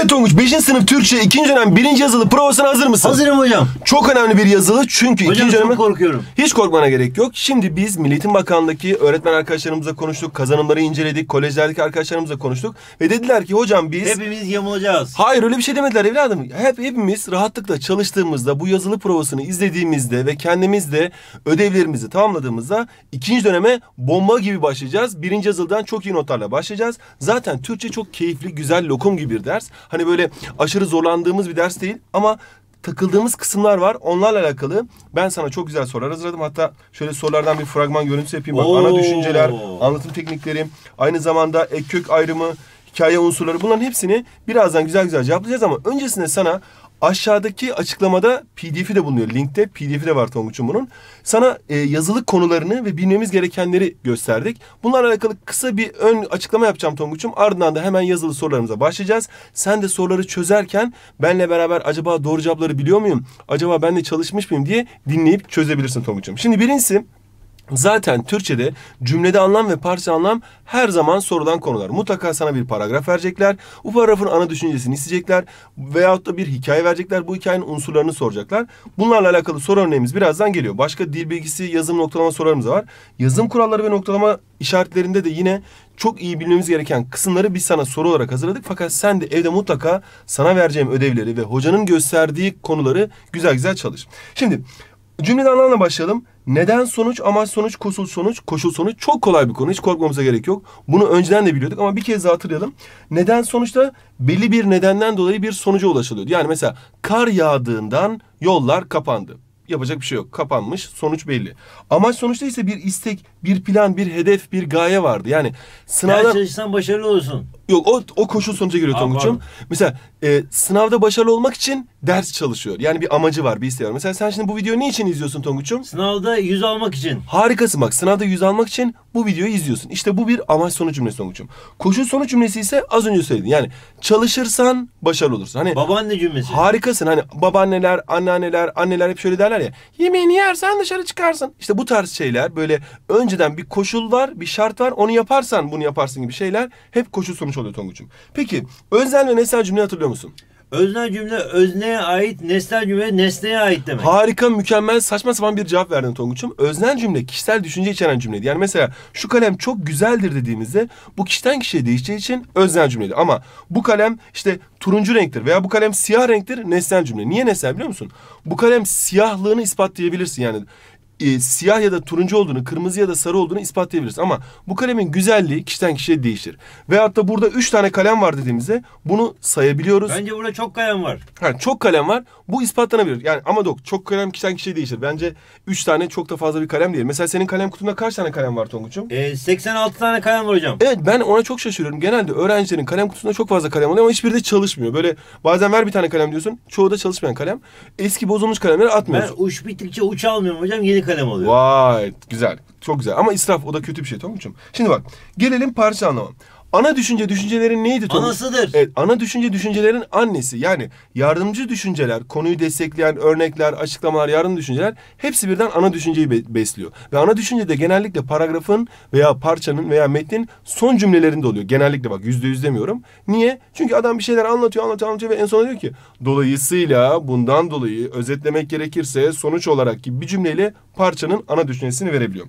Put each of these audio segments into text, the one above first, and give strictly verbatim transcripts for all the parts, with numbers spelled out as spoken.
Evet Tonguç, beşinci sınıf Türkçe ikinci dönem birinci yazılı provasına hazır mısın? Hazırım hocam. Çok önemli bir yazılı çünkü Hocam ikinci çok döneme... korkuyorum. Hiç korkmana gerek yok. Şimdi biz Milli Eğitim Bakanlığı'ndaki öğretmen arkadaşlarımızla konuştuk. Kazanımları inceledik. Kolejlerdeki arkadaşlarımızla konuştuk. Ve dediler ki hocam biz... Hepimiz yamulacağız. Hayır, öyle bir şey demediler evladım. Hep hepimiz rahatlıkla çalıştığımızda, bu yazılı provasını izlediğimizde ve kendimiz de ödevlerimizi tamamladığımızda ikinci döneme bomba gibi başlayacağız. Birinci yazılıdan çok iyi notlarla başlayacağız. Zaten Türkçe çok keyifli, güzel, lokum gibi bir ders. Hani böyle aşırı zorlandığımız bir ders değil ama takıldığımız kısımlar var. Onlarla alakalı ben sana çok güzel sorular hazırladım. Hatta şöyle sorulardan bir fragman görüntüsü yapayım. Bak, Oo. ana düşünceler, anlatım teknikleri, aynı zamanda ek kök ayrımı, hikaye unsurları, bunların hepsini birazdan güzel güzel cevaplayacağız ama öncesinde sana aşağıdaki açıklamada P D F'i de bulunuyor. Linkte P D F'i de var Tonguç'un bunun. Sana e, yazılı konularını ve bilmemiz gerekenleri gösterdik. Bunlarla alakalı kısa bir ön açıklama yapacağım Tonguç'um. Ardından da hemen yazılı sorularımıza başlayacağız. Sen de soruları çözerken benle beraber acaba doğru cevapları biliyor muyum? Acaba ben de çalışmış mıyım diye dinleyip çözebilirsin Tonguç'um. Şimdi birincisi, zaten Türkçe'de cümlede anlam ve parça anlam her zaman sorulan konular. Mutlaka sana bir paragraf verecekler. Bu paragrafın ana düşüncesini isteyecekler. Veyahut da bir hikaye verecekler. Bu hikayenin unsurlarını soracaklar. Bunlarla alakalı soru örneğimiz birazdan geliyor. Başka dil bilgisi, yazım, noktalama sorularımız da var. Yazım kuralları ve noktalama işaretlerinde de yine çok iyi bilmemiz gereken kısımları biz sana soru olarak hazırladık. Fakat sen de evde mutlaka sana vereceğim ödevleri ve hocanın gösterdiği konuları güzel güzel çalış. Şimdi cümlede anlamla başlayalım. Neden sonuç, amaç sonuç, koşul sonuç, koşul sonuç çok kolay bir konu. Hiç korkmamıza gerek yok. Bunu önceden de biliyorduk ama bir kez daha hatırlayalım. Neden sonuçta belli bir nedenden dolayı bir sonuca ulaşılıyordu. Yani mesela kar yağdığından yollar kapandı. Yapacak bir şey yok. Kapanmış. Sonuç belli. Amaç sonuçta ise bir istek, bir plan, bir hedef, bir gaye vardı. Yani sınavda... Ders çalışsan başarılı olursun. Yok, o, o koşul sonuca giriyor Tonguç'um. Mesela e, sınavda başarılı olmak için ders çalışıyor. Yani bir amacı var, bir isteği var. Mesela sen şimdi bu videoyu ne için izliyorsun Tonguç'um? Sınavda yüz almak için. Harikasın bak. Sınavda yüz almak için bu videoyu izliyorsun. İşte bu bir amaç sonuç cümlesi Tonguç'um. Koşul sonuç cümlesi ise az önce söyledin. Yani çalışırsan başarılı olursun. Hani babaanne cümlesi. Harikasın. Hani babaanneler, anneanneler, anneler hep şöyle derler ya. Yemeğini yersen dışarı çıkarsın. İşte bu tarz şeyler, böyle önceden bir koşul var, bir şart var. Onu yaparsan bunu yaparsın gibi şeyler hep koşul sonuç oluyor Tonguç'um. Peki öznel ve nesnel cümle hatırlıyor musun? Öznel cümle özneye ait, nesnel cümle nesneye ait demek. Harika, mükemmel, saçma sapan bir cevap verdin Tonguç'um. Öznel cümle kişisel düşünce içeren cümleydi. Yani mesela şu kalem çok güzeldir dediğimizde bu kişiden kişiye değişeceği için öznel cümleydi. Ama bu kalem işte turuncu renktir veya bu kalem siyah renktir, nesnel cümle. Niye nesnel biliyor musun? Bu kalem siyahlığını ispatlayabilirsin yani. E, siyah ya da turuncu olduğunu, kırmızı ya da sarı olduğunu ispatlayabiliriz. Ama bu kalemin güzelliği kişiden kişiye değişir. Veyahut da burada üç tane kalem var dediğimizde bunu sayabiliyoruz. Bence burada çok kalem var. Ha, çok kalem var. Bu ispatlanabilir. Yani ama dok çok kalem kişiden kişiye değişir. Bence üç tane çok da fazla bir kalem değil. Mesela senin kalem kutunda kaç tane kalem var Tonguç'um? Ee, seksen altı tane kalem var hocam. Evet, ben ona çok şaşırıyorum. Genelde öğrencilerin kalem kutusunda çok fazla kalem oluyor ama hiçbiri de çalışmıyor. Böyle bazen ver bir tane kalem diyorsun. Çoğu da çalışmayan kalem. Eski bozulmuş kalemleri atmıyorsun. Ben uç bittikçe uç almıyorum hocam. Yeni kalem oluyor. Vay güzel. Çok güzel. Ama israf, o da kötü bir şey Tonguç'um. Şimdi bak, gelelim parça anlama. Ana düşünce düşüncelerin neydi Tonguç? Anasıdır. Evet, ana düşünce düşüncelerin annesi. Yani yardımcı düşünceler, konuyu destekleyen örnekler, açıklamalar, yardımcı düşünceler hepsi birden ana düşünceyi be- besliyor. Ve ana düşünce de genellikle paragrafın veya parçanın veya metnin son cümlelerinde oluyor. Genellikle bak, yüzde yüz demiyorum. Niye? Çünkü adam bir şeyler anlatıyor, anlatıyor, anlatıyor ve en sonunda diyor ki dolayısıyla bundan dolayı özetlemek gerekirse sonuç olarak gibi bir cümleyle parçanın ana düşüncesini verebiliyor.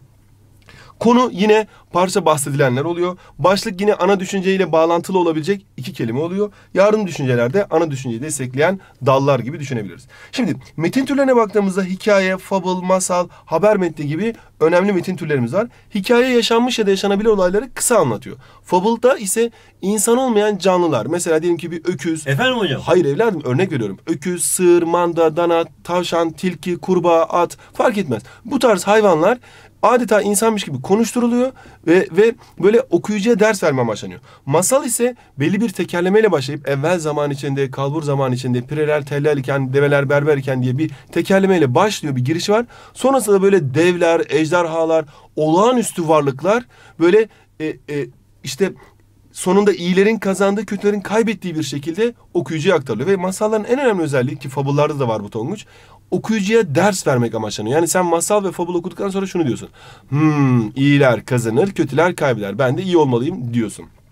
Konu yine parça bahsedilenler oluyor. Başlık yine ana düşünceyle bağlantılı olabilecek iki kelime oluyor. Yardım düşüncelerde ana düşünceyi destekleyen dallar gibi düşünebiliriz. Şimdi metin türlerine baktığımızda hikaye, fable, masal, haber metni gibi önemli metin türlerimiz var. Hikaye yaşanmış ya da yaşanabilir olayları kısa anlatıyor. Fable'da ise insan olmayan canlılar. Mesela diyelim ki bir öküz. Efendim hocam? Hayır evladım, örnek veriyorum. Öküz, sığır, manda, dana, tavşan, tilki, kurbağa, at fark etmez. Bu tarz hayvanlar adeta insanmış gibi konuşturuluyor ve ve böyle okuyucuya ders verme amaçlanıyor. Masal ise belli bir tekerlemeyle başlayıp evvel zaman içinde, kalbur zaman içinde, pireler tellal iken, develer berber iken diye bir tekerlemeyle başlıyor, bir girişi var. Sonrasında böyle devler, ejderhalar, olağanüstü varlıklar böyle e, e, işte sonunda iyilerin kazandığı, kötülerin kaybettiği bir şekilde okuyucuya aktarılıyor. Ve masalların en önemli özelliği, ki fabullarda da var bu Tonguç, okuyucuya ders vermek amaçlanıyor. Yani sen masal ve fabul okuduktan sonra şunu diyorsun. Hmm, iyiler kazanır, kötüler kaybeder. Ben de iyi olmalıyım diyorsun.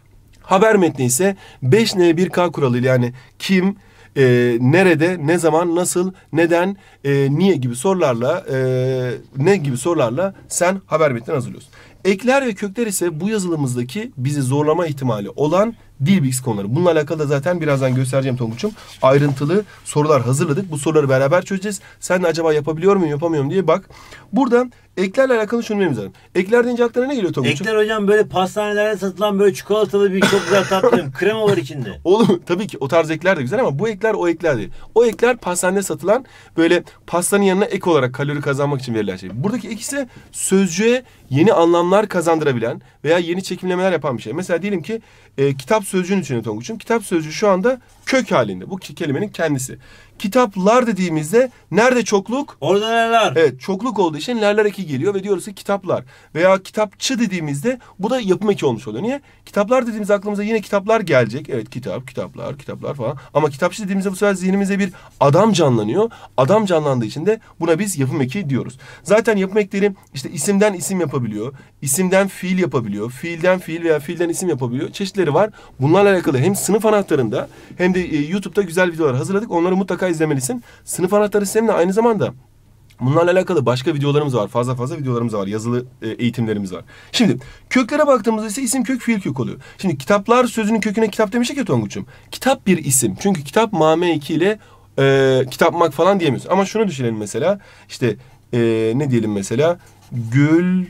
Haber metni ise beş N bir K kuralıyla, yani kim, e, nerede, ne zaman, nasıl, neden, e, niye gibi sorularla, e, ne gibi sorularla sen haber metnini hazırlıyorsun. Ekler ve kökler ise bu yazılımızdaki bizi zorlama ihtimali olan dil bilgisi konuları. Bununla alakalı da zaten birazdan göstereceğim Tonguç'um. Ayrıntılı sorular hazırladık. Bu soruları beraber çözeceğiz. Sen de acaba yapabiliyor muyum, yapamıyor muyum diye bak. Burada eklerle alakalı şunu bilmemiz lazım. Ekler deyince aklına ne geliyor Tonguç'um? Ekler hocam böyle pastanelerde satılan böyle çikolatalı bir çok güzel tatlı krema var içinde. Oğlum tabii ki o tarz ekler de güzel ama bu ekler o ekler değil. O ekler pastanede satılan böyle pastanın yanına ek olarak kalori kazanmak için verilen şey. Buradaki ek ise sözcüğe yeni anlamlar kazandırabilen veya yeni çekimlemeler yapan bir şey. Mesela diyelim ki e, kitap sözcüğünün içine Tonguç'um. Kitap sözcüğü şu anda kök halinde. Bu kelimenin kendisi. Kitaplar dediğimizde nerede çokluk? Orada neler? Evet, çokluk olduğu için lerler eki geliyor ve diyoruz ki kitaplar. Veya kitapçı dediğimizde bu da yapım eki olmuş oluyor. Niye? Kitaplar dediğimizde aklımıza yine kitaplar gelecek. Evet, kitap, kitaplar, kitaplar falan. Ama kitapçı dediğimizde bu sefer zihnimize bir adam canlanıyor. Adam canlandığı için de buna biz yapım eki diyoruz. Zaten yapım ekleri işte isimden isim yapabiliyor. İsimden fiil yapabiliyor. Fiilden fiil veya fiilden isim yapabiliyor. Çeşitleri var. Bunlarla alakalı hem sınıf anahtarında hem de e, YouTube'da güzel videolar hazırladık. Onları mutlaka izlemelisin. Sınıf anahtarı sisteminde aynı zamanda bunlarla alakalı başka videolarımız var. Fazla fazla videolarımız var. Yazılı e, eğitimlerimiz var. Şimdi köklere baktığımızda ise isim kök, fiil kök oluyor. Şimdi kitaplar sözünün köküne kitap demiştik ya Tonguç'um. Kitap bir isim. Çünkü kitap mame iki ile e, kitapmak falan diyemiyoruz. Ama şunu düşünelim mesela. İşte e, ne diyelim mesela? Güldü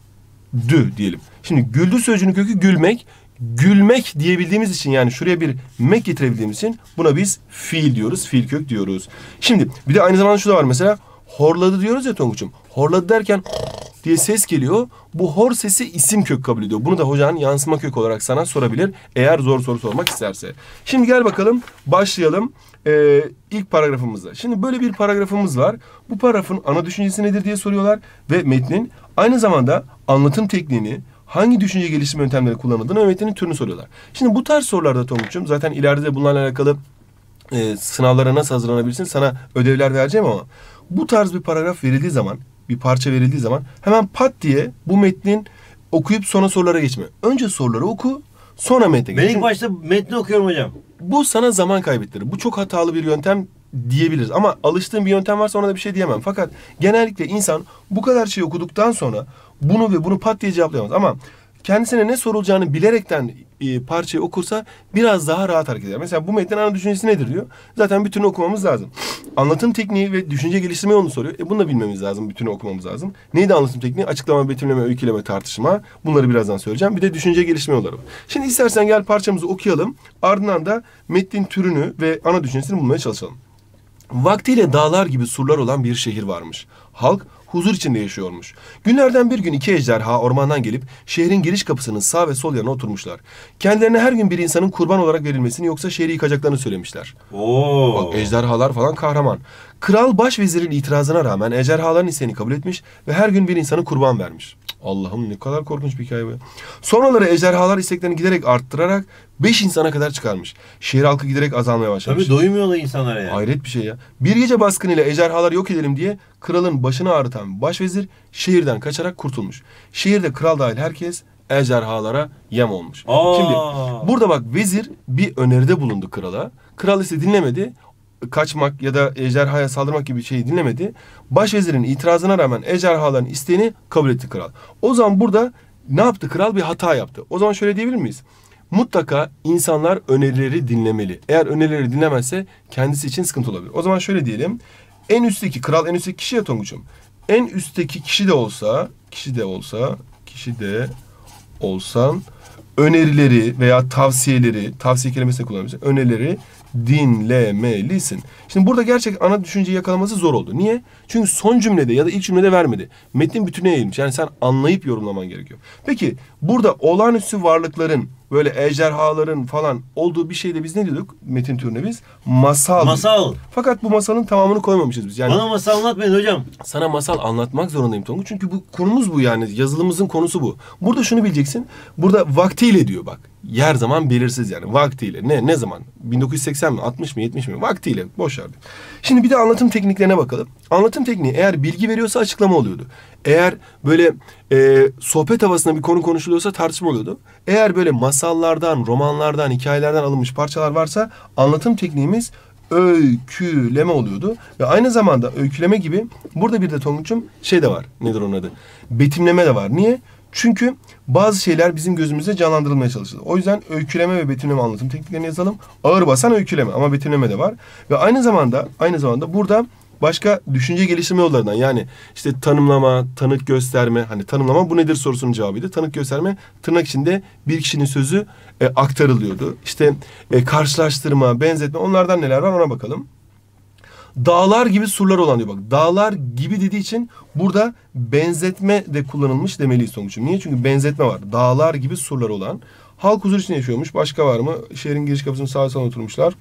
diyelim. Şimdi güldü sözcüğünün kökü gülmek. Gülmek diyebildiğimiz için, yani şuraya bir mek getirebildiğimiz için buna biz fiil diyoruz. Fiil kök diyoruz. Şimdi bir de aynı zamanda şu da var mesela. Horladı diyoruz ya Tonguç'um. Horladı derken diye ses geliyor. Bu hor sesi isim kök kabul ediyor. Bunu da hocanın yansıma kök olarak sana sorabilir. Eğer zor soru sormak isterse. Şimdi gel bakalım başlayalım ee, ilk paragrafımızda. Şimdi böyle bir paragrafımız var. Bu paragrafın ana düşüncesi nedir diye soruyorlar. Ve metnin aynı zamanda anlatım tekniğini, hangi düşünce geliştirme yöntemleri kullanıldığını ve metnin türünü soruyorlar. Şimdi bu tarz sorularda Tonguç'um zaten ileride de bunlarla alakalı e, sınavlara nasıl hazırlanabilirsin sana ödevler vereceğim ama bu tarz bir paragraf verildiği zaman, bir parça verildiği zaman hemen pat diye bu metnin okuyup sonra sorulara geçme. Önce soruları oku, sonra metne geç. Ben ilk başta metni okuyorum hocam. Bu sana zaman kaybettirir. Bu çok hatalı bir yöntem diyebiliriz. Ama alıştığın bir yöntem varsa ona da bir şey diyemem. Fakat genellikle insan bu kadar şey okuduktan sonra bunu ve bunu pat diye cevaplayamaz. Ama kendisine ne sorulacağını bilerekten e, parçayı okursa biraz daha rahat hareket eder. Mesela bu metnin ana düşüncesi nedir diyor. Zaten bütünü okumamız lazım. Anlatım tekniği ve düşünce geliştirme yolunu soruyor. E bunu da bilmemiz lazım. Bütünü okumamız lazım. Neydi anlatım tekniği? Açıklama, betimleme, öyküleme, tartışma. Bunları birazdan söyleyeceğim. Bir de düşünce geliştirme yolları var. Şimdi istersen gel parçamızı okuyalım. Ardından da metnin türünü ve ana düşüncesini bulmaya çalışalım. Vaktiyle dağlar gibi surlar olan bir şehir varmış. Halk huzur içinde yaşıyormuş. Günlerden bir gün iki ejderha ormandan gelip şehrin giriş kapısının sağ ve sol yanına oturmuşlar. Kendilerine her gün bir insanın kurban olarak verilmesini yoksa şehri yıkacaklarını söylemişler. Oo. Bak, ejderhalar falan kahraman. Kral başvezirin itirazına rağmen ejderhaların isteğini kabul etmiş ve her gün bir insanı kurban vermiş. Allah'ım ne kadar korkunç bir hikaye bu. Sonraları ejderhalar isteklerini giderek arttırarak beş insana kadar çıkarmış. Şehir halkı giderek azalmaya başlamış. Tabii doymuyorlar insanlara ya. Hayret bir şey ya. Bir gece baskınıyla ejderhaları yok edelim diye kralın başını ağrıtan başvezir şehirden kaçarak kurtulmuş. Şehirde kral dahil herkes ejderhalara yem olmuş. Aa. Şimdi burada bak vezir bir öneride bulundu krala. Kral ise dinlemedi. Kaçmak ya da ejderhaya saldırmak gibi bir şeyi dinlemedi. Başvezirin itirazına rağmen ejderhaların isteğini kabul etti kral. O zaman burada ne yaptı kral? Bir hata yaptı. O zaman şöyle diyebilir miyiz? Mutlaka insanlar önerileri dinlemeli. Eğer önerileri dinlemezse kendisi için sıkıntı olabilir. O zaman şöyle diyelim. En üstteki kral, en üstteki kişi ya Tonguç'um. En üstteki kişi de olsa, kişi de olsa, kişi de olsan önerileri veya tavsiyeleri, tavsiye kelimesini kullanmışsın. Önerileri dinlemelisin. Şimdi burada gerçek ana düşünceyi yakalaması zor oldu. Niye? Çünkü son cümlede ya da ilk cümlede vermedi. Metnin bütününe yayılmış. Yani sen anlayıp yorumlaman gerekiyor. Peki burada olağanüstü varlıkların, böyle ejderhaların falan olduğu bir şeyde biz ne diyorduk? Metin türüne biz masal. Masal. Fakat bu masalın tamamını koymamışız biz. Yani bana masal anlatmayın hocam. sana masal anlatmak zorundayım Tonguç. Çünkü bu konumuz bu yani. Yazılımımızın konusu bu. Burada şunu bileceksin. Burada vaktiyle diyor bak. Her zaman belirsiz yani. Vaktiyle. Ne ne zaman? bin dokuz yüz seksen mi? altmış mı? yetmiş mi? Vaktiyle. Boş ver. başardık. Şimdi bir de anlatım tekniklerine bakalım. Anlatım tekniği eğer bilgi veriyorsa açıklama oluyordu. Eğer böyle e, sohbet havasında bir konu konuşuluyorsa tartışma oluyordu. Eğer böyle masallardan, romanlardan, hikayelerden alınmış parçalar varsa anlatım tekniğimiz öyküleme oluyordu. Ve aynı zamanda öyküleme gibi burada bir de Tonguç'um şey de var. Nedir onun adı? Betimleme de var. Niye? Çünkü bazı şeyler bizim gözümüzde canlandırılmaya çalışıldı. O yüzden öyküleme ve betimleme anlatım tekniklerini yazalım. Ağır basan öyküleme ama betimleme de var. Ve aynı zamanda aynı zamanda burada başka düşünce geliştirme yollarından, yani işte tanımlama, tanık gösterme, hani tanımlama bu nedir sorusunun cevabıydı. Tanık gösterme tırnak içinde bir kişinin sözü e, aktarılıyordu. İşte e, karşılaştırma, benzetme, onlardan neler var ona bakalım. Dağlar gibi surlar olan diyor bak. Dağlar gibi dediği için burada benzetme de kullanılmış demeliyiz sonuçta. Niye? Çünkü benzetme var. Dağlar gibi surlar olan. Halk huzur içinde yaşıyormuş. Başka var mı? Şehrin giriş kapısının sağa sola oturmuşlar.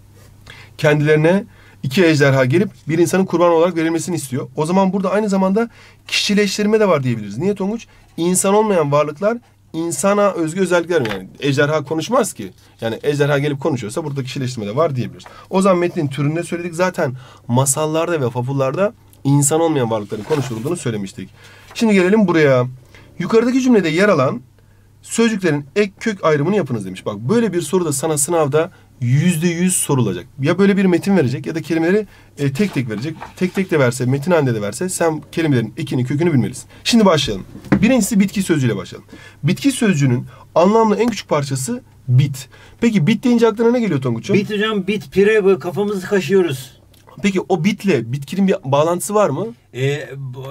Kendilerine iki ejderha gelip bir insanın kurban olarak verilmesini istiyor. O zaman burada aynı zamanda kişileştirme de var diyebiliriz. Niye Tonguç? İnsan olmayan varlıklar insana özgü özellikler mi? Yani ejderha konuşmaz ki. Yani ejderha gelip konuşuyorsa burada kişileştirme de var diyebiliriz. O zaman metnin türünde söyledik. Zaten masallarda ve fabullarda insan olmayan varlıkların konuşulduğunu söylemiştik. Şimdi gelelim buraya. Yukarıdaki cümlede yer alan sözcüklerin ek kök ayrımını yapınız demiş. Bak böyle bir soru da sana sınavda yüzde yüz sorulacak. Ya böyle bir metin verecek ya da kelimeleri e, tek tek verecek. Tek tek de verse, metin halinde de verse sen kelimelerin ekini, kökünü bilmelisin. Şimdi başlayalım. Birincisi bitki sözcüğüyle başlayalım. Bitki sözcüğünün anlamlı en küçük parçası bit. Peki bit deyince aklına ne geliyor Tonguç'um? Bit hocam, bit pire, böyle kafamızı kaşıyoruz. Peki o bitle bitkinin bir bağlantısı var mı? E,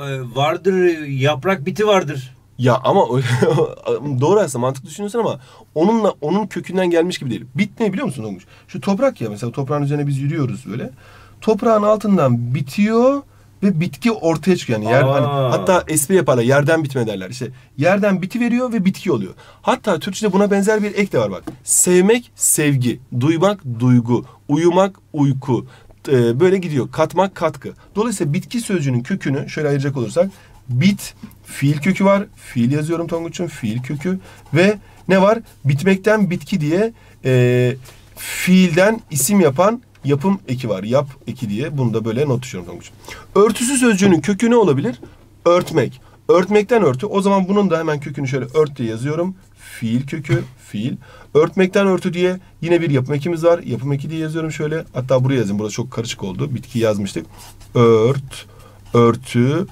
vardır, yaprak biti vardır. Ya ama doğru aslında mantıklı düşünüyorsun ama onunla onun kökünden gelmiş gibi değil. Bit ne biliyor musun Tonguç? Şu toprak ya, mesela toprağın üzerine biz yürüyoruz böyle. Toprağın altından bitiyor ve bitki ortaya çıkıyor. Yani yer, hani, hatta espri yaparlar, yerden bitme derler. İşte yerden biti veriyor ve bitki oluyor. Hatta Türkçe'de buna benzer bir ek de var bak. Sevmek sevgi, duymak duygu, uyumak uyku. Ee, böyle gidiyor. Katmak katkı. Dolayısıyla bitki sözcüğünün kökünü şöyle ayıracak olursak bit fiil kökü var. Fiil yazıyorum Tonguç'un. Fiil kökü. Ve ne var? Bitmekten bitki diye e, fiilden isim yapan yapım eki var. Yap eki diye. Bunu da böyle not düşüyorum Tonguç'um. Örtüsü sözcüğünün kökü ne olabilir? Örtmek. Örtmekten örtü. O zaman bunun da hemen kökünü şöyle ört diye yazıyorum. Fiil kökü. Fiil. Örtmekten örtü diye yine bir yapım ekimiz var. Yapım eki diye yazıyorum şöyle. Hatta buraya yazayım. Burası çok karışık oldu. Bitki yazmıştık. Ört, örtü,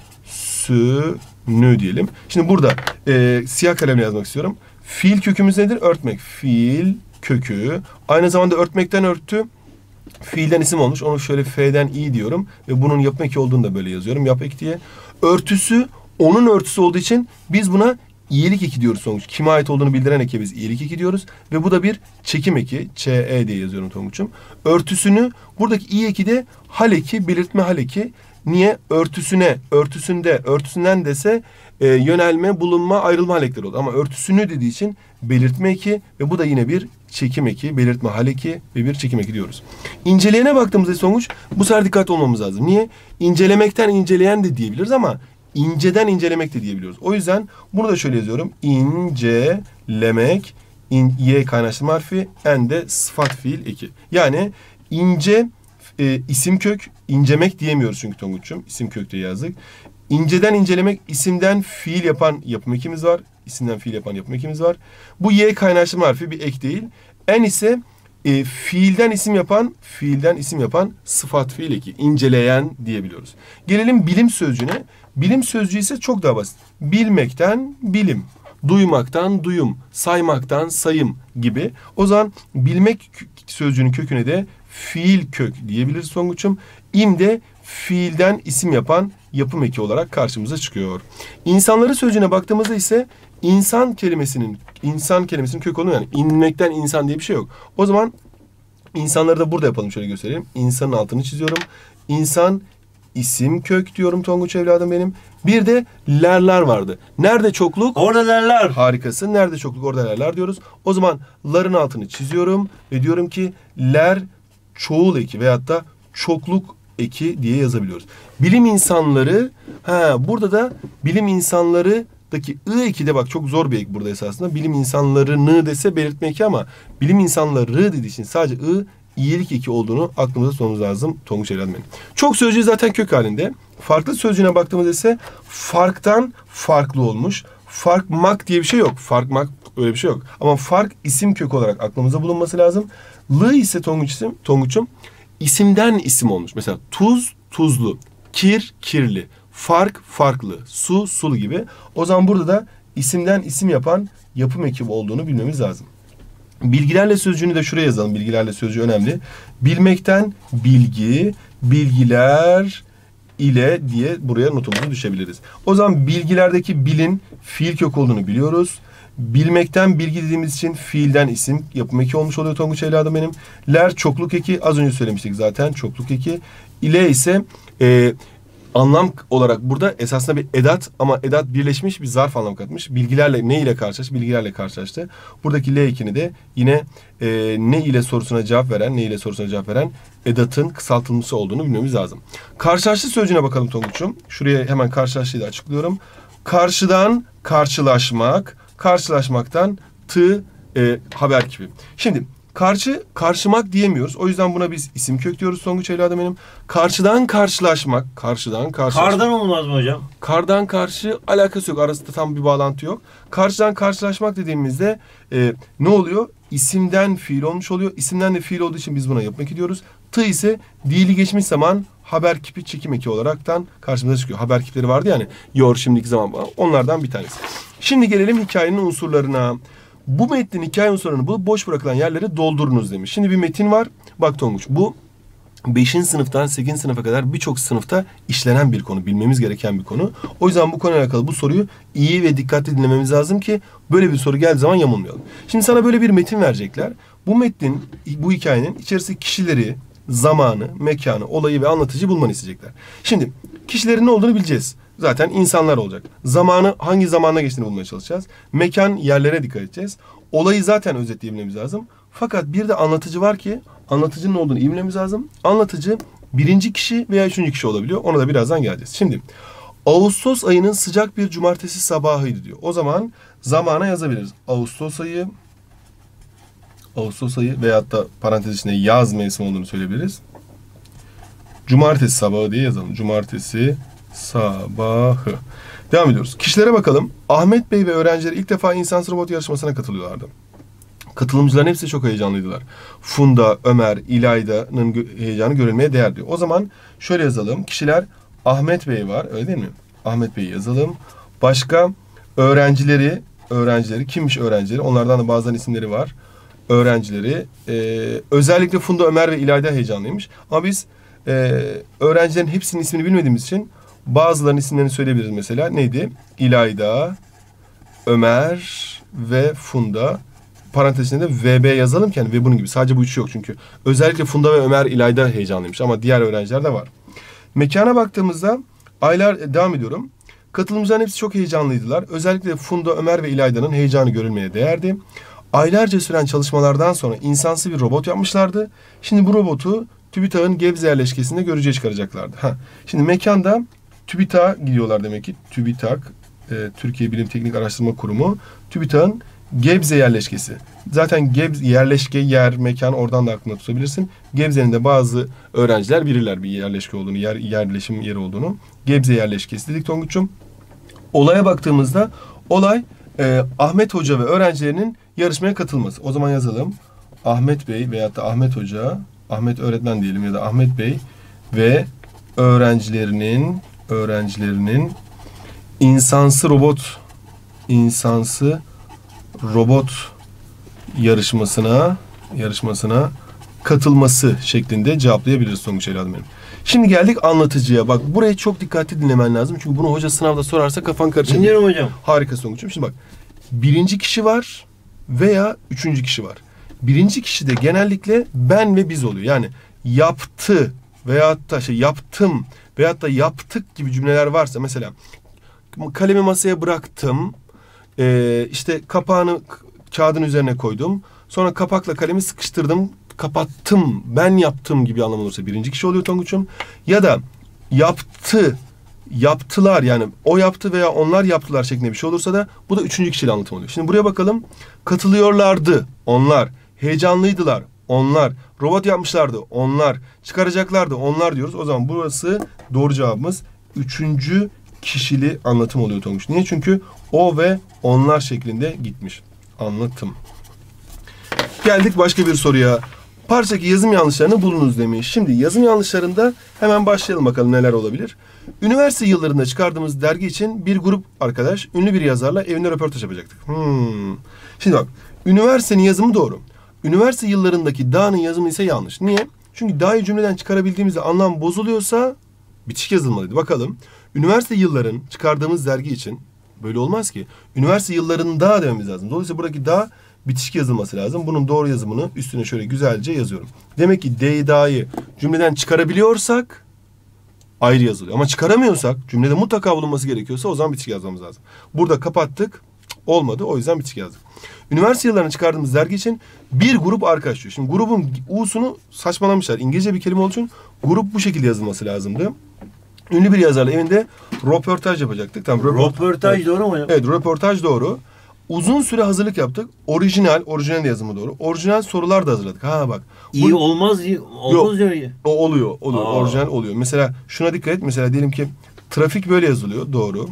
sü, nü diyelim. Şimdi burada e, siyah kalemle yazmak istiyorum. Fiil kökümüz nedir? Örtmek. Fiil kökü. Aynı zamanda örtmekten örtü. Fiilden isim olmuş. Onu şöyle F'den i diyorum. Ve bunun yapım eki olduğunu da böyle yazıyorum. Yap eki diye. Örtüsü onun örtüsü olduğu için biz buna iyilik eki diyoruz sonuç. Kime ait olduğunu bildiren eke biz iyilik eki diyoruz. Ve bu da bir çekim eki. Ç-E diye yazıyorum Tonguç'um. Örtüsünü buradaki i eki de hal eki, belirtme hal eki. Niye? Örtüsüne, örtüsünde, örtüsünden dese e, yönelme, bulunma, ayrılma hal ekleri olur. Ama örtüsünü dediği için belirtme eki ve bu da yine bir çekim eki, belirtme hal eki ve bir çekim eki diyoruz. İnceleyene baktığımızda sonuç bu sefer dikkat olmamız lazım. Niye? İncelemekten inceleyen de diyebiliriz ama inceden incelemek de diyebiliyoruz. O yüzden bunu da şöyle yazıyorum. İncelemek, in, y kaynaştırma harfi, en de sıfat fiil eki. Yani ince e, isim kök, incemek diyemiyoruz çünkü Tonguç'um. İsim kök diye yazdık. İnceden incelemek, isimden fiil yapan yapım ekimiz var. İsimden fiil yapan yapım ekimiz var. Bu y kaynaştırma harfi bir ek değil. En ise e, fiilden isim yapan, fiilden isim yapan sıfat fiil eki. İnceleyen diyebiliyoruz. Gelelim bilim sözcüğüne. Bilim sözcüğü ise çok daha basit. Bilmekten bilim, duymaktan duyum, saymaktan sayım gibi. O zaman bilmek sözcüğünün köküne de fiil kök diyebiliriz Tonguç'um. İm de fiilden isim yapan yapım eki olarak karşımıza çıkıyor. İnsanları sözcüğüne baktığımızda ise insan kelimesinin insan kelimesinin kök olduğunu, yani inmekten insan diye bir şey yok. O zaman insanları da burada yapalım, şöyle göstereyim. İnsanın altını çiziyorum. İnsan isim kök diyorum Tonguç evladım benim. Bir de lerler vardı. Nerede çokluk? Orada lerler. Harikasın. Nerede çokluk? Orada lerler diyoruz. O zaman ların altını çiziyorum ve diyorum ki ler çoğul eki veyahut da çokluk eki diye yazabiliyoruz. Bilim insanları, ha burada da bilim insanlarıdaki ı eki de bak çok zor bir ek burada esasında. Bilim insanlarını dese belirtme eki ama bilim insanları dediği için sadece ı iyilik eki olduğunu aklımıza tutmamız lazım Tonguç evladım benim. Çok sözcüğü zaten kök halinde. Farklı sözcüğüne baktığımızda ise farktan farklı olmuş. Farkmak diye bir şey yok. Farkmak öyle bir şey yok. Ama fark isim kök olarak aklımıza bulunması lazım. Lı ise Tonguç isim, Tonguç'um isimden isim olmuş. Mesela tuz, tuzlu, kir, kirli, fark, farklı, su, sulu gibi. O zaman burada da isimden isim yapan yapım eki olduğunu bilmemiz lazım. Bilgilerle sözcüğünü de şuraya yazalım. Bilgilerle sözcüğü önemli. Bilmekten bilgi, bilgiler ile diye buraya notumuzu düşebiliriz. O zaman bilgilerdeki bilin fiil kök olduğunu biliyoruz. Bilmekten bilgi dediğimiz için fiilden isim yapım eki olmuş oluyor Tonguç evladım benim. Ler çokluk eki, az önce söylemiştik zaten çokluk eki. İle ise e, anlam olarak burada esasında bir edat ama edat birleşmiş bir zarf anlam katmış. Bilgilerle ne ile karşılaştı? Bilgilerle karşılaştı. Buradaki L ekini de yine e, ne ile sorusuna cevap veren, ne ile sorusuna cevap veren edatın kısaltılması olduğunu bilmemiz lazım. Karşılaştı sözcüğüne bakalım Tonguç'um. Şuraya hemen karşılaştıyı da açıklıyorum. Karşıdan karşılaşmak, karşılaşmaktan tı e, haber gibi. Şimdi karşı, karşımak diyemiyoruz. O yüzden buna biz isim kök diyoruz Tonguç evladım benim. Karşıdan karşılaşmak, karşıdan karşılaşmak. Kardan olmaz mı hocam? Kardan karşı alakası yok. Arasında tam bir bağlantı yok. Karşıdan karşılaşmak dediğimizde e, ne oluyor? İsimden fiil olmuş oluyor. İsimden de fiil olduğu için biz buna yapmak ediyoruz. Tı ise dili geçmiş zaman haber kipi çekim eki olaraktan karşımıza çıkıyor. Haber kipleri vardı yani. Yor şimdiki zaman onlardan bir tanesi. Şimdi gelelim hikayenin unsurlarına. Bu metnin hikaye unsurlarını bulup boş bırakılan yerleri doldurunuz demiş. Şimdi bir metin var. Bak Tonguç bu beşinci sınıftan sekizinci sınıfa kadar birçok sınıfta işlenen bir konu. Bilmemiz gereken bir konu. O yüzden bu konuyla alakalı bu soruyu iyi ve dikkatli dinlememiz lazım ki böyle bir soru geldiği zaman yamulmayalım. Şimdi sana böyle bir metin verecekler. Bu metnin, bu hikayenin içerisinde kişileri, zamanı, mekanı, olayı ve anlatıcıyı bulmanı isteyecekler. Şimdi kişilerin ne olduğunu bileceğiz. Zaten insanlar olacak. Zamanı hangi zamana geçtiğini bulmaya çalışacağız. Mekan, yerlere dikkat edeceğiz. Olayı zaten özetleyebilmemiz lazım. Fakat bir de anlatıcı var ki anlatıcının ne olduğunu iyi bilmemiz lazım. Anlatıcı birinci kişi veya üçüncü kişi olabiliyor. Ona da birazdan geleceğiz. Şimdi Ağustos ayının sıcak bir cumartesi sabahıydı diyor. O zaman zamana yazabiliriz. Ağustos ayı Ağustos ayı veyahut da parantez içinde yaz mevsimi olduğunu söyleyebiliriz. Cumartesi sabahı diye yazalım. Cumartesi sabahı. Devam ediyoruz. Kişilere bakalım. Ahmet Bey ve öğrencileri ilk defa insansız robot yarışmasına katılıyorlardı. Katılımcıların hepsi çok heyecanlıydılar. Funda, Ömer, İlayda'nın heyecanı görülmeye değer diyor. O zaman şöyle yazalım. Kişiler Ahmet Bey var. Öyle değil mi? Ahmet Bey'i yazalım. Başka öğrencileri, öğrencileri kimmiş öğrencileri? Onlardan da bazen isimleri var. Öğrencileri. E, özellikle Funda, Ömer ve İlayda heyecanlıymış. Ama biz e, öğrencilerin hepsinin ismini bilmediğimiz için bazılarının isimlerini söyleyebiliriz mesela. Neydi? İlayda, Ömer ve Funda. Parantezinde de V B yazalım ki yani ve bunun gibi. Sadece bu üçü yok çünkü. Özellikle Funda ve Ömer, İlayda heyecanlıymış ama diğer öğrenciler de var. Mekana baktığımızda aylar devam ediyorum. Katılımcıların hepsi çok heyecanlıydılar. Özellikle Funda, Ömer ve İlayda'nın heyecanı görülmeye değerdi. Aylarca süren çalışmalardan sonra insansı bir robot yapmışlardı. Şimdi bu robotu TÜBİTAK'ın Gebze yerleşkesinde görücüye çıkaracaklardı. Ha. Şimdi mekanda TÜBİTAK'a gidiyorlar demek ki. TÜBİTAK, e, Türkiye Bilim Teknik Araştırma Kurumu. TÜBİTAK'ın Gebze yerleşkesi. Zaten Gebze yerleşke, yer, mekan oradan da aklında tutabilirsin. Gebze'nin de bazı öğrenciler bilirler bir yerleşke olduğunu, yer, yerleşim yeri olduğunu. Gebze yerleşkesi dedik Tonguç'um. Olaya baktığımızda olay e, Ahmet Hoca ve öğrencilerinin yarışmaya katılması. O zaman yazalım. Ahmet Bey veyahut da Ahmet Hoca, Ahmet öğretmen diyelim ya da Ahmet Bey ve öğrencilerinin öğrencilerinin insansı robot insansı robot yarışmasına yarışmasına katılması şeklinde cevaplayabiliriz Tonguç evladım benim. Şimdi geldik anlatıcıya. Bak burayı çok dikkatli dinlemen lazım. Çünkü bunu hoca sınavda sorarsa kafan karışabilir. Dinliyorum hocam. Harika Tonguç'um. Şimdi bak. Birinci kişi var veya üçüncü kişi var. Birinci kişi de genellikle ben ve biz oluyor. Yani yaptı veyahut da şey yaptım veyahut da yaptık gibi cümleler varsa mesela kalemi masaya bıraktım. Ee, işte kapağını kağıdın üzerine koydum. Sonra kapakla kalemi sıkıştırdım. Kapattım. Ben yaptım gibi anlam olursa birinci kişi oluyor Tonguç'um. Ya da yaptı. Yaptılar yani o yaptı veya onlar yaptılar şeklinde bir şey olursa da bu da üçüncü kişiyle anlatım oluyor. Şimdi buraya bakalım. Katılıyorlardı onlar. Heyecanlıydılar onlar. Robot yapmışlardı, onlar. Çıkaracaklardı, onlar diyoruz. O zaman burası doğru cevabımız. Üçüncü kişili anlatım oluyor Tonguç. Niye? Çünkü o ve onlar şeklinde gitmiş. Anlatım. Geldik başka bir soruya. Parçadaki yazım yanlışlarını bulunuz demiş. Şimdi yazım yanlışlarında hemen başlayalım bakalım neler olabilir. Üniversite yıllarında çıkardığımız dergi için bir grup arkadaş ünlü bir yazarla evinde röportaj yapacaktık. Hmm. Şimdi bak, üniversitenin yazımı doğru. Üniversite yıllarındaki da'nın yazımı ise yanlış. Niye? Çünkü da'yı cümleden çıkarabildiğimizde anlam bozuluyorsa bitişik yazılmalıydı. Bakalım. Üniversite yılların çıkardığımız dergi için böyle olmaz ki. Üniversite yıllarında dememiz lazım. Dolayısıyla buradaki da bitişik yazılması lazım. Bunun doğru yazımını üstüne şöyle güzelce yazıyorum. Demek ki D'yi da'yı cümleden çıkarabiliyorsak ayrı yazılıyor. Ama çıkaramıyorsak, cümlede mutlaka bulunması gerekiyorsa o zaman bitişik yazmamız lazım. Burada kapattık. Olmadı. O yüzden bitişik yazdık. Üniversite yıllarını çıkardığımız dergi için bir grup arkadaş diyor. Şimdi grubun U'sunu saçmalamışlar. İngilizce bir kelime olduğu için grup bu şekilde yazılması lazımdı. Ünlü bir yazarla evinde röportaj yapacaktık. Tamam, röportaj, Röportaj evet. doğru mu hocam? Evet, röportaj doğru. Uzun süre hazırlık yaptık. Orijinal, orijinal yazımı doğru. Orijinal sorular da hazırladık. Ha bak. İyi bu, olmaz, iyi, olmaz diyor ya. o oluyor, oluyor. Aa. Orijinal oluyor. Mesela şuna dikkat et. Mesela diyelim ki trafik böyle yazılıyor. Doğru.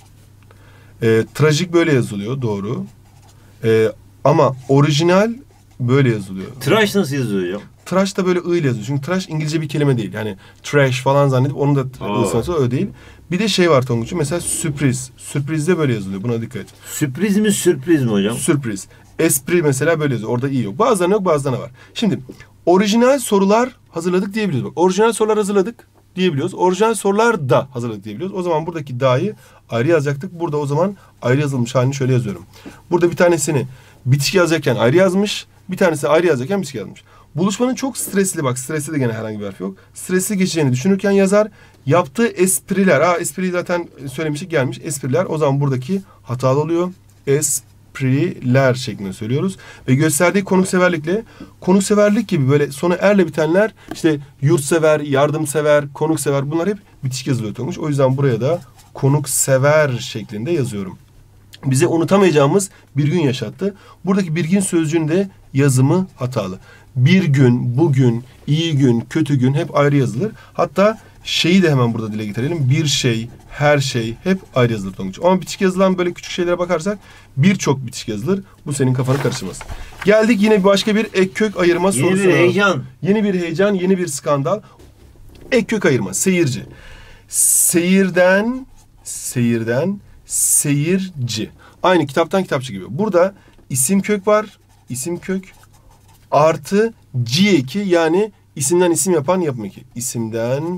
Ee, trajik böyle yazılıyor. Doğru. Ee, ama orijinal böyle yazılıyor. Tıraş nasıl yazıyor hocam? Trash da böyle ı ile yazıyor. Çünkü trash İngilizce bir kelime değil. Yani trash falan zannedip onu da ısınırsa öyle değil. Bir de şey var Tonguç'um. Mesela sürpriz. Sürprizde böyle yazılıyor. Buna dikkat et. Sürpriz mi sürpriz mi hocam? Sürpriz. Espri mesela böyle yazıyor. Orada iyi yok. Bazılarına yok, bazılarına var. Şimdi orijinal sorular hazırladık diyebiliyoruz. Bak, orijinal sorular hazırladık diyebiliyoruz. Orijinal sorular da hazırladık diyebiliyoruz. O zaman buradaki da'yı ayrı yazacaktık. Burada o zaman ayrı yazılmış halini şöyle yazıyorum. Burada bir tanesini bitişik yazacakken ayrı yazmış. Bir tanesi ayrı yazacakken bitişik yazmış. Buluşmanın çok stresli, bak stresli de gene herhangi bir harf yok. Stresli geçeceğini düşünürken yazar. Yaptığı espriler, ha espriyi zaten söylemiştik, gelmiş. Espriler, o zaman buradaki hatalı oluyor. Espriler şeklinde söylüyoruz. Ve gösterdiği konukseverlikle, konukseverlik gibi böyle sonu erle bitenler, işte yurtsever, yardımsever, konuksever, bunlar hep bitişik yazılıyor Tonguç. O yüzden buraya da konuksever şeklinde yazıyorum. Bize unutamayacağımız bir gün yaşattı. Buradaki bir gün sözcüğün de yazımı hatalı. Bir gün, bugün, iyi gün, kötü gün hep ayrı yazılır. Hatta şeyi de hemen burada dile getirelim. Bir şey, her şey hep ayrı yazılır Tonguç. Ama bitişik yazılan böyle küçük şeylere bakarsak birçok bitişik yazılır. Bu senin kafanı karıştırmaz. Geldik yine başka bir ek kök ayırma Yeni sorusuna. bir heyecan. Yeni bir heyecan, yeni bir skandal. Ek kök ayırma, seyirci. Seyirden, seyirden, seyirci. Aynı kitaptan kitapçı gibi. Burada isim kök var. İsim kök artı G eki, yani isimden isim yapan yapım eki. İsimden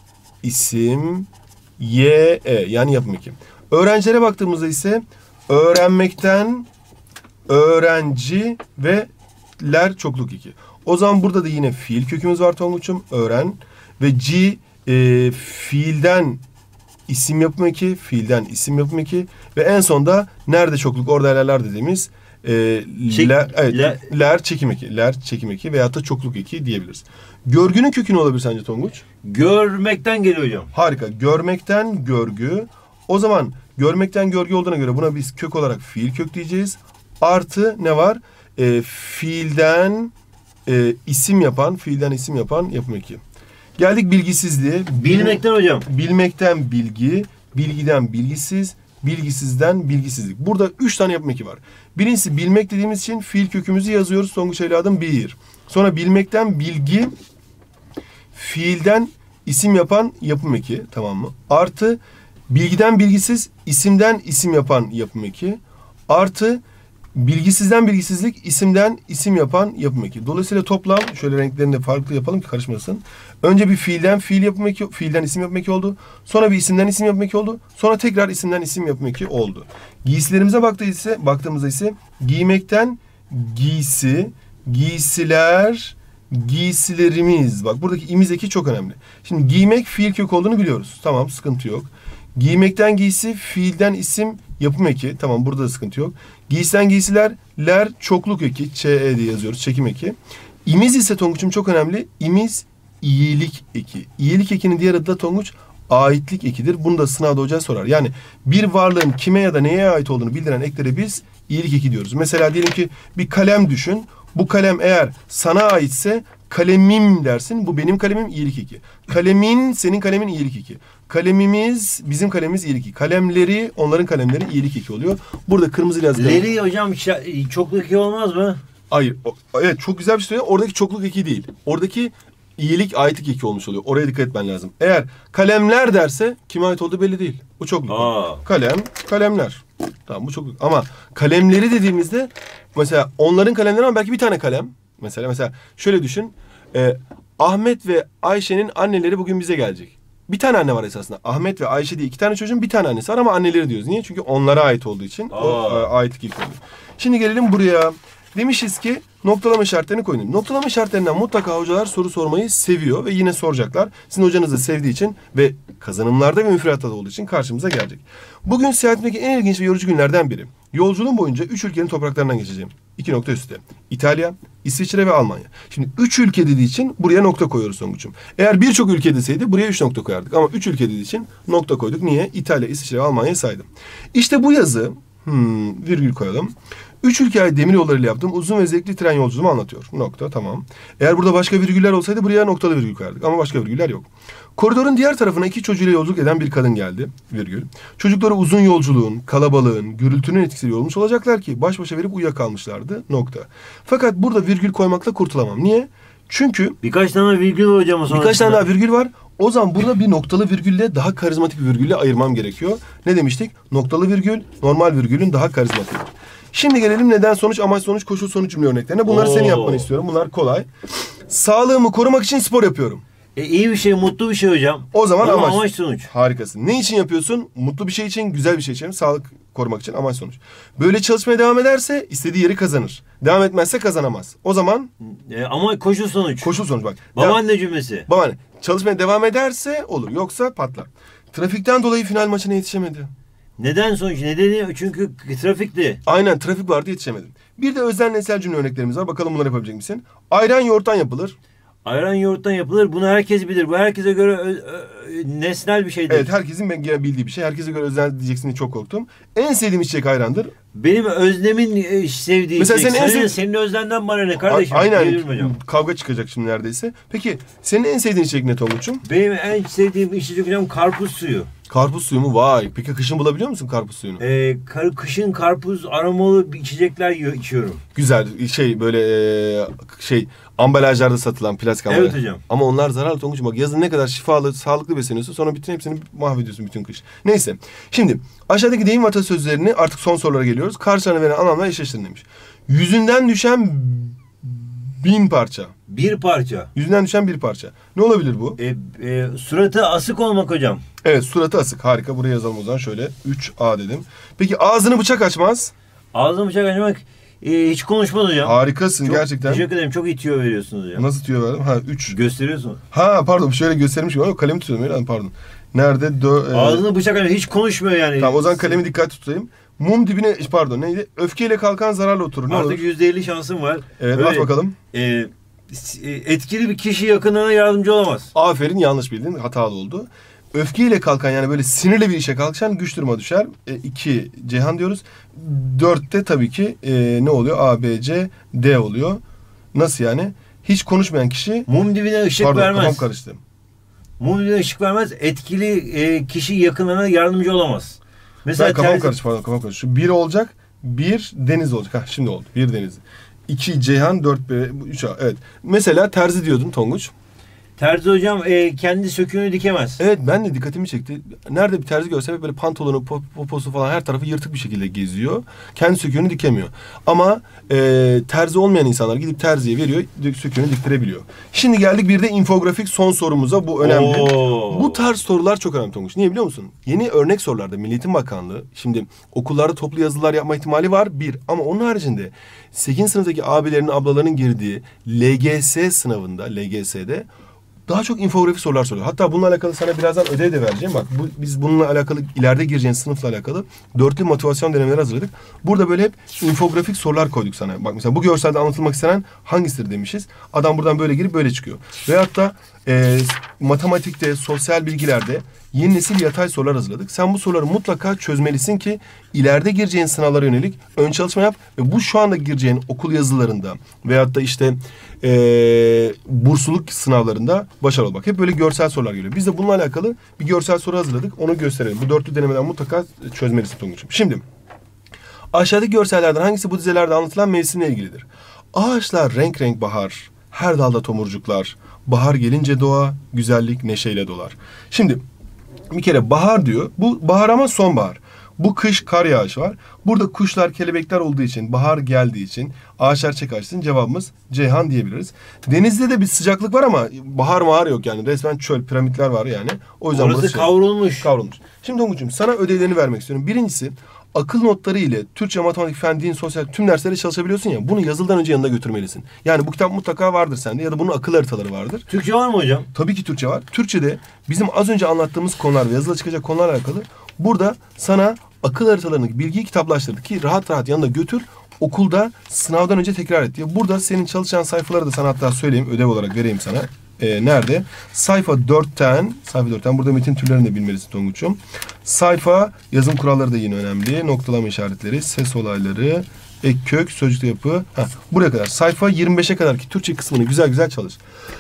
isim Y E, yani yapım eki. Öğrencilere baktığımızda ise öğrenmekten öğrenci ve ler çokluk eki. O zaman burada da yine fiil kökümüz var Tonguç'um. Öğren ve G e, fiilden isim yapım eki, fiilden isim yapım eki ve en sonda nerede çokluk orada lerler dediğimiz e, Çek, ler, evet, ler, ler çekim eki, ler çekim eki veyahut da çokluk eki diyebiliriz. Görgünün kökü ne olabilir sence Tonguç? Görmekten geliyor hocam. Harika. Görmekten görgü. O zaman görmekten görgü olduğuna göre buna biz kök olarak fiil kök diyeceğiz. Artı ne var? E, fiilden e, isim yapan, fiilden isim yapan yapım eki. Geldik bilgisizliğe. Bilmekten hocam. Bilmekten bilgi, bilgiden bilgisiz, bilgisizden bilgisizlik. Burada üç tane yapım eki var. Birincisi bilmek dediğimiz için fiil kökümüzü yazıyoruz. Tonguç evladım bir. Sonra bilmekten bilgi, fiilden isim yapan yapım eki. Tamam mı? Artı bilgiden bilgisiz, isimden isim yapan yapım eki. Artı bilgisizden bilgisizlik, isimden isim yapan yapım eki. Dolayısıyla toplam, şöyle renklerini de farklı yapalım ki karışmasın. Önce bir fiilden fiil yapım eki, fiilden isim yapım eki oldu. Sonra bir isimden isim yapım eki oldu. Sonra tekrar isimden isim yapım eki oldu. Giysilerimize baktığımızda ise, baktığımızda ise giymekten giysi, giysiler, giysilerimiz. Bak buradaki imiz eki çok önemli. Şimdi giymek fiil kök olduğunu biliyoruz. Tamam, sıkıntı yok. Giymekten giysi, fiilden isim yapım eki. Tamam, burada da sıkıntı yok. Giysiden giysiler, ler çokluk eki. Ç E diye yazıyoruz, çekim eki. İmiz ise Tonguç'um çok önemli. İmiz iyilik eki. İyilik ekinin diğer adı da Tonguç aitlik ekidir. Bunu da sınavda hoca sorar. Yani bir varlığın kime ya da neye ait olduğunu bildiren eklere biz iyilik eki diyoruz. Mesela diyelim ki bir kalem düşün. Bu kalem eğer sana aitse kalemim dersin. Bu benim kalemim, iyilik iki. Kalemin, senin kalemin, iyilik iki. Kalemimiz, bizim kalemimiz, iyilik iki. Kalemleri, onların kalemleri, iyilik iki oluyor. Burada kırmızı yazı. Leri hocam çokluk iki olmaz mı? Hayır. O, evet, çok güzel bir şey. Oradaki çokluk iki değil. Oradaki iyilik aitlik iki olmuş oluyor. Oraya dikkat etmen lazım. Eğer kalemler derse kime ait olduğu belli değil. Bu çokluk. Aa. Kalem, kalemler. Tamam, bu çokluk. Ama kalemleri dediğimizde mesela onların kalemleri ama belki bir tane kalem. Mesela mesela şöyle düşün. E, Ahmet ve Ayşe'nin anneleri bugün bize gelecek. Bir tane anne var esasında. Ahmet ve Ayşe diye iki tane çocuğun bir tane annesi var ama anneleri diyoruz. Niye? Çünkü onlara ait olduğu için. Aa. O, e, aitlik ilk oluyor. Şimdi gelelim buraya. Demişiz ki noktalama işaretlerini koyun. Noktalama işaretlerinden mutlaka hocalar soru sormayı seviyor ve yine soracaklar. Sizin hocanız da sevdiği için ve kazanımlarda ve müfredatta da olduğu için karşımıza gelecek. Bugün seyahatimdeki en ilginç ve yorucu günlerden biri. Yolculuğum boyunca üç ülkenin topraklarından geçeceğim. İki nokta üstte. İtalya, İsviçre ve Almanya. Şimdi üç ülke dediği için buraya nokta koyuyoruz Tonguç'um. Eğer birçok ülke deseydi buraya üç nokta koyardık. Ama üç ülke dediği için nokta koyduk. Niye? İtalya, İsviçre ve Almanya'yı saydım. İşte bu yazı, hmm, virgül koyalım. Üç ülke ait demir yollarıyla yaptığım uzun ve zevkli tren yolculuğumu anlatıyor. Nokta, tamam. Eğer burada başka virgüller olsaydı buraya noktalı virgül koyardık. Ama başka virgüller yok. Koridorun diğer tarafına iki çocuğuyla yolculuk eden bir kadın geldi. Virgül. Çocukları uzun yolculuğun, kalabalığın, gürültünün etkisiyle yorulmuş olacaklar ki baş başa verip uyuyakalmışlardı. Nokta. Fakat burada virgül koymakla kurtulamam. Niye? Çünkü birkaç tane virgül var hocam. Birkaç tane daha virgül var. O zaman burada bir noktalı virgülle daha karizmatik bir virgülle ayırmam gerekiyor. Ne demiştik? Noktalı virgül normal virgülün daha karizmatiğidir. Şimdi gelelim neden sonuç, amaç sonuç, koşul sonuç cümle örneklerine. Bunları Oo. senin yapmanı istiyorum. Bunlar kolay. Sağlığımı korumak için spor yapıyorum. E, iyi bir şey, mutlu bir şey hocam. O zaman Ama amaç. amaç sonuç. Harikasın. Ne için yapıyorsun? Mutlu bir şey için, güzel bir şey için, sağlık korumak için, amaç sonuç. Böyle çalışmaya devam ederse istediği yeri kazanır. Devam etmezse kazanamaz. O zaman E, ama koşul sonuç. koşul sonuç bak. Babaanne cümlesi. Babaanne. Çalışmaya devam ederse olur. Yoksa patlar. Trafikten dolayı final maçına yetişemedi. Neden sonuç? Nedeni çünkü trafikti. Aynen, trafik vardı, yetişemedim. Bir de özel nesnel cümle örneklerimiz var. Bakalım bunları yapabilecek misin? Ayran yoğurttan yapılır. Ayran yoğurttan yapılır. Bunu herkes bilir. Bu herkese göre ö- ö- nesnel bir şeydir. Evet, herkesin bildiği bir şey. Herkese göre özel diyeceksin diye çok korktum. En sevdiğim içecek ayrandır. Benim Özlem'in e, sevdiği Mesela içecek. senin en Senin, sev- senin Özlem'den bana ne kardeşim? A- aynen. Bilirim hocam. Kavga çıkacak şimdi neredeyse. Peki senin en sevdiğin içecek ne Tonguç'um? Benim en sevdiğim içecek hocam karpuz suyu. Karpuz suyu mu? Vay. Peki kışın bulabiliyor musun karpuz suyunu? Ee, kar, kışın karpuz aromalı bir içecekler yiyor, içiyorum. Güzel şey böyle e, şey ambalajlarda satılan plastik ambalaj. Evet hocam. Ama onlar zararlı Tonguç'um. Bak yazın ne kadar şifalı, sağlıklı besleniyorsun. Sonra bütün hepsini mahvediyorsun bütün kış. Neyse. Şimdi aşağıdaki deyim ve atasözlerini artık son sorulara geliyoruz. Karşılarına veren anlamla eşleştirin demiş. Yüzünden düşen bin parça. Bir parça. Yüzünden düşen bir parça. Ne olabilir bu? E, e, suratı asık olmak hocam. Evet, suratı asık. Harika. Buraya yazalım o zaman şöyle. üç A dedim. Peki ağzını bıçak açmaz. Ağzını bıçak açmak e, hiç konuşmaz hocam. Harikasın Çok gerçekten. Teşekkür ederim. Çok itiyor veriyorsunuz hocam. Nasıl tüyo verdim? Ha üç. Gösteriyorsun. Ha pardon, şöyle göstermiş gibi ama kalemi tutuyorum. Öyle, pardon. Nerede? Dö, e... Ağzını bıçak açmak hiç konuşmuyor yani. Tamam, o zaman kalemi dikkat tutayım. Mum dibine, pardon neydi? Öfkeyle kalkan zararla oturur. Ne Artık olur? yüzde elli şansım var. Evet, Öyle, bak bakalım. E, s- e, etkili bir kişi yakınına yardımcı olamaz. Aferin, yanlış bildin. Hatalı oldu. Öfkeyle kalkan, yani böyle sinirli bir işe kalkışan güç duruma düşer. E, iki Ceyhan diyoruz. Dörtte tabii ki e, ne oluyor? A, B, C, D oluyor. Nasıl yani? Hiç konuşmayan kişi... Mum dibine ışık Pardon, vermez. kafam karıştı. Mum dibine ışık vermez. Etkili e, kişi yakınına yardımcı olamaz. Mesela Ben kafam terzi- karıştı, pardon kafam karıştı. Şu bir olacak, bir deniz olacak. Ha şimdi oldu. Bir deniz. İki Ceyhan, dört B, üç A. Evet. Mesela terzi diyordun Tonguç. Terzi hocam e, kendi söküğünü dikemez. Evet, ben de dikkatimi çekti. Nerede bir terzi görsem hep böyle pantolonu, pop- poposu falan her tarafı yırtık bir şekilde geziyor. Kendi söküğünü dikemiyor. Ama e, terzi olmayan insanlar gidip terziye veriyor, söküğünü diktirebiliyor. Şimdi geldik bir de infografik son sorumuza. Bu önemli. Oo. Bu tarz sorular çok önemli Tonguç. Niye biliyor musun? Yeni örnek sorularda Milli Eğitim Bakanlığı, şimdi okullarda toplu yazılar yapma ihtimali var bir. Ama onun haricinde sekizinci sınıftaki abilerin, ablaların girdiği L G S sınavında, L G S'de daha çok infografik sorular soruyor. Hatta bununla alakalı sana birazdan ödev de vereceğim. Bak bu, biz bununla alakalı ileride gireceğin sınıfla alakalı dörtlü motivasyon denemeleri hazırladık. Burada böyle hep infografik sorular koyduk sana. Bak mesela bu görselde anlatılmak istenen hangisidir demişiz. Adam buradan böyle girip böyle çıkıyor. Veyahut da e, matematikte, sosyal bilgilerde yeni nesil yatay sorular hazırladık. Sen bu soruları mutlaka çözmelisin ki ileride gireceğin sınavlara yönelik ön çalışma yap ve bu şu anda gireceğin okul yazılarında veyahut da işte e, bursluluk sınavlarında başarılı ol. Bak hep böyle görsel sorular geliyor. Biz de bununla alakalı bir görsel soru hazırladık. Onu gösterelim. Bu dörtlü denemeden mutlaka çözmelisin Tonguç'um. Şimdi aşağıdaki görsellerden hangisi bu dizelerde anlatılan mevsimle ilgilidir? Ağaçlar renk renk bahar, her dalda tomurcuklar, bahar gelince doğa, güzellik neşeyle dolar. Şimdi bir kere bahar diyor. Bu bahar ama sonbahar. Bu kış kar yağışı var. Burada kuşlar, kelebekler olduğu için, bahar geldiği için, ağaçlar çiçek açtığı için cevabımız Ceyhan diyebiliriz. Denizde de bir sıcaklık var ama bahar mahar yok yani. Resmen çöl, piramitler var yani. O yüzden Orası kavrulmuş. Şey, kavrulmuş. Şimdi Tonguç'um sana ödevlerini vermek istiyorum. Birincisi akıl notları ile Türkçe, matematik, fen, din, sosyal tüm derslere çalışabiliyorsun ya. Bunu yazılıdan önce yanında götürmelisin. Yani bu kitap mutlaka vardır sende ya da bunun akıl haritaları vardır. Türkçe var mı hocam? Tabii ki Türkçe var. Türkçe'de bizim az önce anlattığımız konular ve yazıda çıkacak konularla alakalı burada sana akıl haritalarındaki bilgiyi kitaplaştırdık ki rahat rahat yanında götür. Okulda sınavdan önce tekrar et diye. Burada senin çalışacağın sayfaları da sana hatta söyleyeyim, ödev olarak vereyim sana. Ee, nerede? Sayfa dörtten, sayfa dörtten burada metin türlerini de bilmelisin Tonguç'um. Sayfa yazım kuralları da yine önemli. Noktalama işaretleri, ses olayları, ek kök, sözcük yapı. Heh, buraya kadar. Sayfa yirmi beşe kadar ki Türkçe kısmını güzel güzel çalış.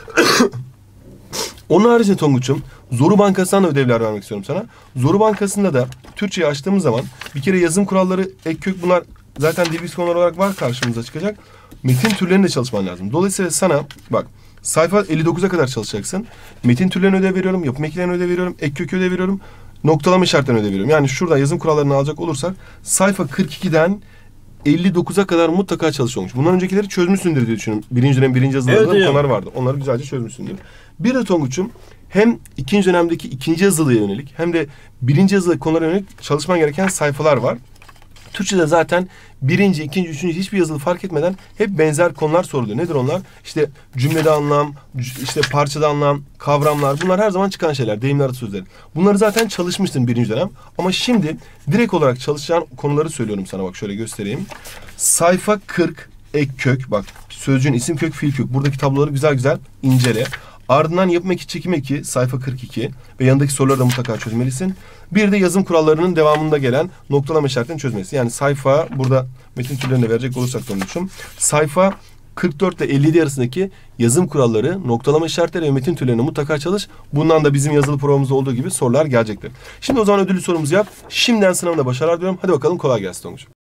Onun haricinde Tonguç'um Zoru Bankası'ndan da ödevler vermek istiyorum sana. Zoru Bankası'nda da Türkçe'yi açtığımız zaman bir kere yazım kuralları, ek kök bunlar zaten dil bilgisi konuları olarak var karşımıza çıkacak. Metin türlerini de çalışman lazım. Dolayısıyla sana bak sayfa elli dokuza kadar çalışacaksın. Metin türlerine ödev veriyorum, yapım eklerine ödev veriyorum, ek kökü ödev veriyorum, noktalama işaretlerine ödev veriyorum. Yani şurada yazım kurallarını alacak olursak sayfa kırk ikiden elli dokuza kadar mutlaka çalışıyormuş. Bundan öncekileri çözmüşsündür diye düşünüyorum. Birinci dönem birinci yazılarda evet, konular vardı. Onları güzelce çözmüşsündür. Bir de Tonguç'um hem ikinci dönemdeki ikinci yazılıya yönelik hem de birinci yazılı konulara yönelik çalışman gereken sayfalar var. Türkçe'de zaten birinci, ikinci, üçüncü hiçbir yazılı fark etmeden hep benzer konular soruluyor. Nedir onlar? İşte cümlede anlam, işte parçada anlam, kavramlar. Bunlar her zaman çıkan şeyler. Deyimler, sözler. Bunları zaten çalışmıştın birinci dönem. Ama şimdi direkt olarak çalışacağın konuları söylüyorum sana. Bak şöyle göstereyim. Sayfa kırk ek kök. Bak sözcüğün isim kök, fiil kök. Buradaki tabloları güzel güzel incele. Ardından yapım eki, çekim eki, sayfa kırk iki ve yanındaki soruları da mutlaka çözmelisin. Bir de yazım kurallarının devamında gelen noktalama işaretini çözmelisin. Yani sayfa, burada metin türlerini de verecek olursak konuşum. Sayfa kırk dört ile elli yedi arasındaki yazım kuralları, noktalama işaretleri ve metin türlerini mutlaka çalış. Bundan da bizim yazılı programımızda olduğu gibi sorular gelecektir. Şimdi o zaman ödüllü sorumuzu yap. Şimdiden sınavında başarılar diliyorum. Hadi bakalım kolay gelsin Tonguç.